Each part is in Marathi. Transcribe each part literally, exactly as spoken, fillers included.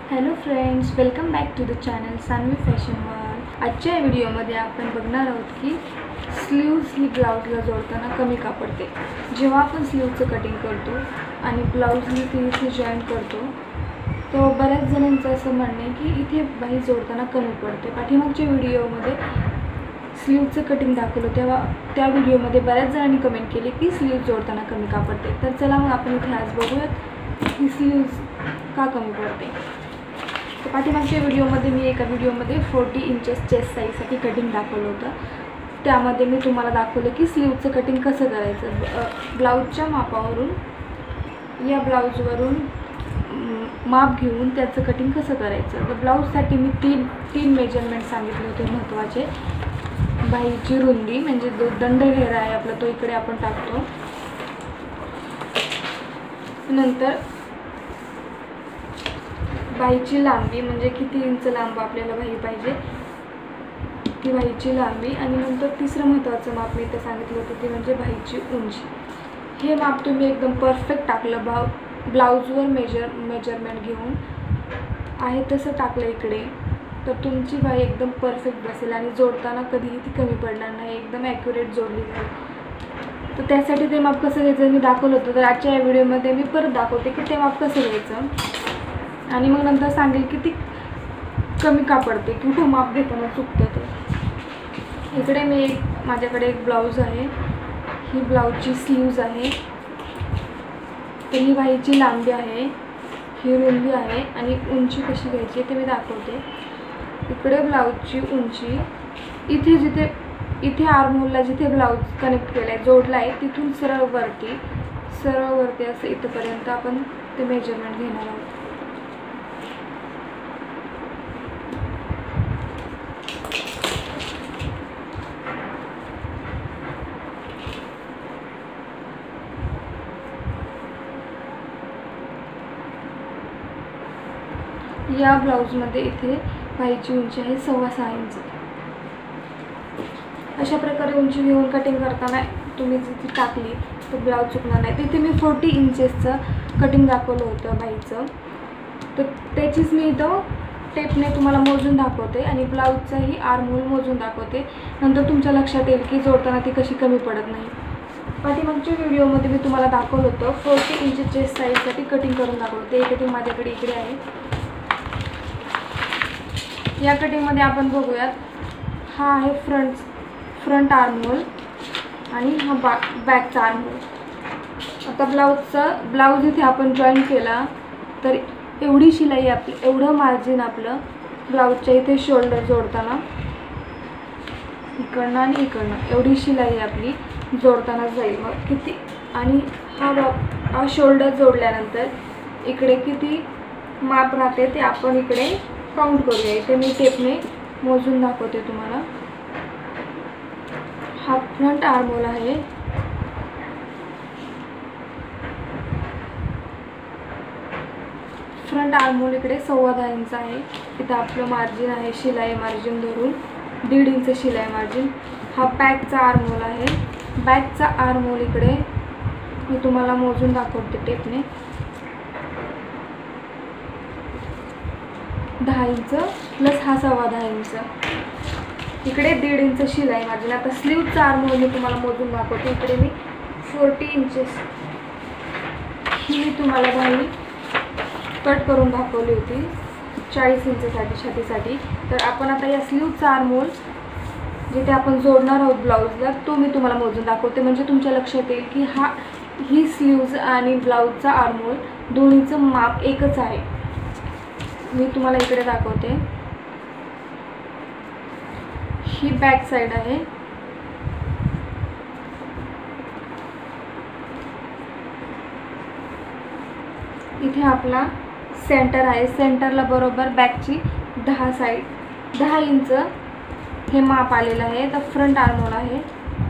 Hello friends, welcome back to the channel Sanvi fashion world. आजच्या व्हिडिओमध्ये आपण बघणार आहोत की स्लीव्स ही ब्लाउजला जोडताना कमी का पडते। जेव्हा आपण स्लीवचं कटिंग करतो आणि ब्लाउजला ती इथे जॉईन करतो तो बऱ्याच जणांचं असं म्हणणं आहे की इथे बाही जोडताना कमी पडते। पाठीमागच्या व्हिडिओमध्ये स्लीवचं कटिंग दाखवलं तेव्हा त्या व्हिडिओमध्ये बऱ्याच जणांनी कमेंट केली की स्लीव जोडताना कमी का पडते। तर चला मग आपण इथे आज बघूयात की स्लीव्स का कमी पडते। तर पाठीमागच्या व्हिडिओमध्ये मी एका व्हिडिओमध्ये फोर्टी इंचेस चेस्ट साईजसाठी कटिंग दाखवलं होतं। त्यामध्ये मी तुम्हाला दाखवलं की स्लीवचं कटिंग कसं करायचं। ब्लाऊजच्या मापावरून या ब्लाऊजवरून माप घेऊन त्याचं कटिंग कसं करायचं। तर ब्लाऊजसाठी मी तीन तीन मेजरमेंट सांगितले होते महत्त्वाचे। बाहीची रुंदी म्हणजे जो दंड घेरा आहे आपला तो इकडे आपण टाकतो। नंतर बाहीची लांबी म्हणजे किती इंच लांब आपल्याला बाही पाहिजे ती बाहीची लांबी। आणि नंतर तिसरं महत्त्वाचं माप मी इथे सांगितलं होतं ते म्हणजे बाहीची उंची। हे माप तुम्ही एकदम परफेक्ट टाकलं भाव ब्लाऊजवर मेजर मेजरमेंट घेऊन आहे तसं टाकलं इकडे तर तुमची बाही एकदम परफेक्ट बसेल आणि जोडताना कधीही ती कमी पडणार नाही, एकदम ॲक्युरेट जोडली जाईल। तर त्यासाठी ते माप कसं घ्यायचं मी दाखवलं होतं। तर आजच्या या व्हिडिओमध्ये मी परत दाखवते की ते माप कसं घ्यायचं आणि मग नंतर सांगेल की ती कमी का पडते, कुठं माप घेताना चुकतं ते। इकडे मी एक माझ्याकडे एक ब्लाऊज आहे, ही ब्लाऊजची स्लीव्ज आहे, तर ही बाहीची लांबी आहे, ही रुंदी आहे आणि उंची कशी घ्यायची ते मी दाखवते। इकडे ब्लाऊजची उंची इथे जिथे इथे आर्महोलला जिथे ब्लाऊज कनेक्ट केला आहे जोडला आहे तिथून सरळ वरती सरळ वरती असं इथंपर्यंत आपण ते मेजरमेंट घेणार आहोत। या ब्लाऊजमध्ये इथे बाहीची उंची आहे सव्वा सहा इंच। अशा प्रकारे उंची घेऊन कटिंग करताना तुम्ही जिथे टाकली तर ब्लाऊज चुकणार नाही। तिथे मी फोर्टी इंचेसचं कटिंग दाखवलं होतं बाहीचं, तर त्याचीच मी इथं टेपने तुम्हाला मोजून दाखवते आणि ब्लाऊजचाही आर्महोल मोजून दाखवते। नंतर तुमच्या लक्षात येईल की जोडताना ती कशी कमी पडत नाही। पाठीमागच्या व्हिडिओमध्ये मी तुम्हाला दाखवलं होतं फोर्टी इंचेस चेस्ट साईजसाठी कटिंग करून दाखवलं, ते कटिंग माझ्याकडे इकडे आहे। या कटिंगमध्ये आपण बघूयात, हा आहे फ्रंट फ्रंट आर्महोल आणि हा बा बॅकचा आर्महोल। आता ब्लाऊजचा ब्लाऊज इथे आपण जॉईन केला तर एवढी शिलाई आपली एवढं मार्जिन आपलं ब्लाऊजच्या इथे शोल्डर जोडताना इकडनं आणि इकडनं एवढी शिलाई आपली जोडताना जाईल। मग किती आणि हा हा शोल्डर जोडल्यानंतर इकडे किती माप राहते ते आपण इकडे काउंट करूया। इथे मी टेपने मोजून दाखवते तुम्हाला। हा फ्रंट आर्महोल आहे, फ्रंट आर्महोल इकडे सव्वा दहा इंच आहे। इथं आपलं मार्जिन आहे शिलाई मार्जिन धरून दीड इंच शिलाई मार्जिन। हा बॅकचा आर्महोल आहे, बॅकचा आर्महोल इकडे मी तुम्हाला मोजून दाखवते टेपने दहा इंच प्लस हा सव्वा दहा इंच, इकडे दीड इंच शिलाई मार्जिन। आता स्लीवचा आर्महोल मी तुम्हाला मोजून दाखवते। इकडे मी फोर्टी इंचेस ही मी तुम्हाला बाही कट करून दाखवली होती चाळीस इंचसाठी छातीसाठी। तर आपण आता या स्लीवचा आर्महोल जिथे आपण जोडणार आहोत ब्लाऊजला तो मी तुम्हाला मोजून दाखवते, म्हणजे तुमच्या लक्षात येईल की हा ही स्लीव्ज आणि ब्लाऊजचा आर्महोल दोन्हीचं माप एकच आहे। मी तुम्हाला इकडे दाखवते, ही बॅक साइड आहे, इथे आपला सेंटर आहे, सेंटरला बरोबर बॅकची दहा साईड दहा इंच हे माप आलेलं आहे। तर फ्रंट आर्महोल आहे,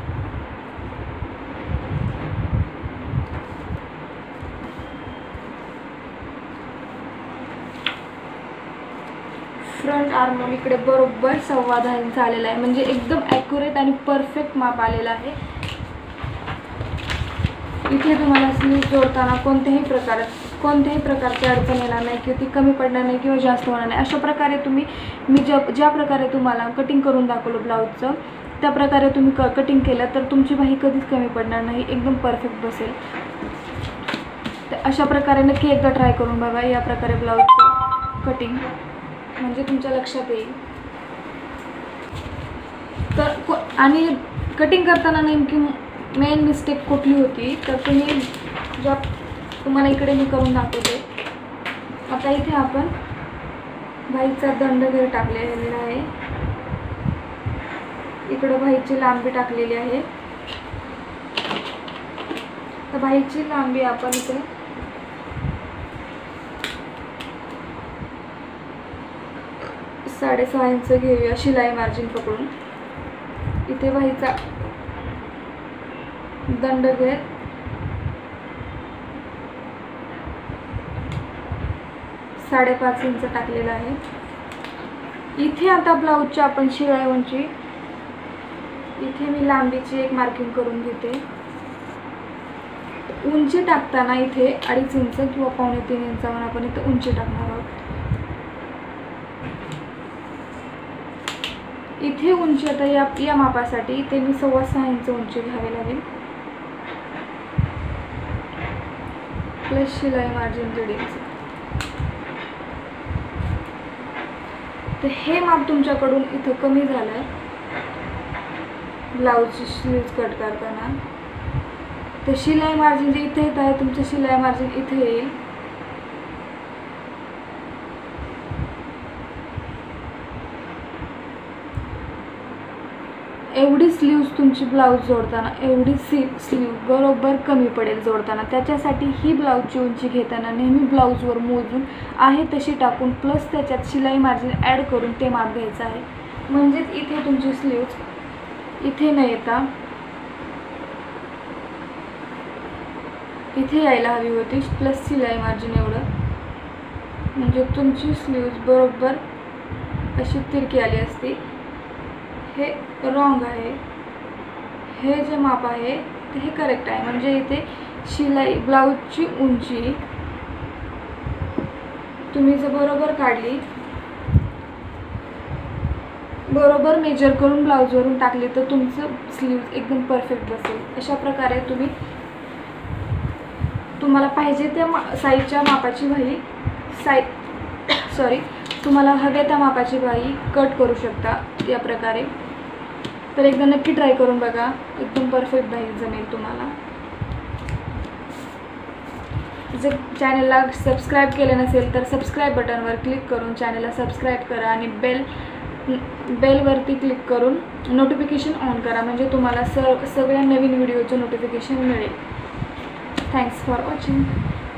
फ्रंट आर्महोल इकडे बरोबर सव्वा दहा इंच आलेला आहे, म्हणजे एकदम ॲक्युरेट आणि परफेक्ट माप आलेला आहे। इथे तुम्हाला स्लीव जोडताना कोणत्याही प्रकारात कोणत्याही प्रकारची अडचण येणार नाही किंवा ती कमी पडणार नाही किंवा जास्त होणार नाही. अशा प्रकारे तुम्ही मी ज्या ज्या प्रकारे तुम्हाला कटिंग करून दाखवलं ब्लाऊजचं त्या प्रकारे तुम्ही क कटिंग केलं तर तुमची बाही कधीच कमी पडणार नाही, एकदम परफेक्ट बसेल. तर अशा प्रकारे नक्की एकदा ट्राय करून बघा या प्रकारे ब्लाऊजचं कटिंग, म्हणजे तुमच्या लक्षात येईल. तर आणि कटिंग करताना नेमकी मेन मिस्टेक कुठली होती तर तुम्ही ज्या तुम्हाला इकडे मी करून दाखवते. आता इथे आपण बाहीचा दंडगेर टाकलेला आहे, इकडं बाहीची लांबी टाकलेली आहे. तर बाहीची लांबी आपण इथे साडेसहा इंच घेऊया शिलाई मार्जिन पकडून. इथे बाहीचा दंडगेर साडेपाच इंच टाकलेला आहे. इथे आता ब्लाऊजची आपण शिलाई उंची इथे मी लांबीची एक मार्किंग करून घेते. उंची टाकताना इथे अडीच इंच किंवा पावणे तीन इंचावर आपण इथे उंची टाकणार आहोत. इथे उंची आता या या मापासाठी इथे मी सव्वा सहा इंच उंची घ्यावी लागेल प्लस शिलाई मार्जिन दीड इंच. तर हे माप तुमच्याकडून इथं कमी झालं आहे ब्लाऊजची स्लीव्ज कट करताना. तर शिलाई मार्जिन जे इथे येत आहे तुमचं शिलाई मार्जिन इथे येईल. एवढी स्लीव्ज तुमची ब्लाऊज जोडताना एवढी सी स्लीव बरोबर कमी पडेल जोडताना. त्याच्यासाठी ही ब्लाऊजची उंची घेताना नेहमी ब्लाऊजवर मोजून आहे तशी टाकून प्लस त्याच्यात शिलाई मार्जिन ॲड करून ते माप घ्यायचं आहे. म्हणजेच इथे तुमची स्लीव्ज इथे न येता इथे यायला हवी होती प्लस शिलाई मार्जिन एवढं, म्हणजे तुमची स्लीव्ज बरोबर अशी तिरकी आली असती. हे रॉंग आहे, हे जे माप आहे ते हे करेक्ट आहे. म्हणजे इथे शिलाई ब्लाऊजची उंची तुम्ही जर बरोबर काढली बरोबर मेजर करून ब्लाऊजवरून टाकली तर तुमचं स्लीव्ज एकदम परफेक्ट बसेल. अशा प्रकारे तुम्ही तुम्हाला पाहिजे त्या मा साईजच्या मापाची बाही साई सॉरी तुम्हाला हव्या त्या मापाची बाही कट करू शकता या प्रकारे. तर एकदा नक्की ट्राय करून बघा, एकदम परफेक्ट बाही जमेल तुम्हाला. जर चॅनलला सबस्क्राईब केलं नसेल तर सबस्क्राईब बटनवर क्लिक करून चॅनलला सबस्क्राईब करा आणि बेल बेलवरती क्लिक करून नोटिफिकेशन ऑन करा, म्हणजे तुम्हाला स सगळ्या नवीन व्हिडिओचं नोटिफिकेशन मिळेल. Thanks for watching.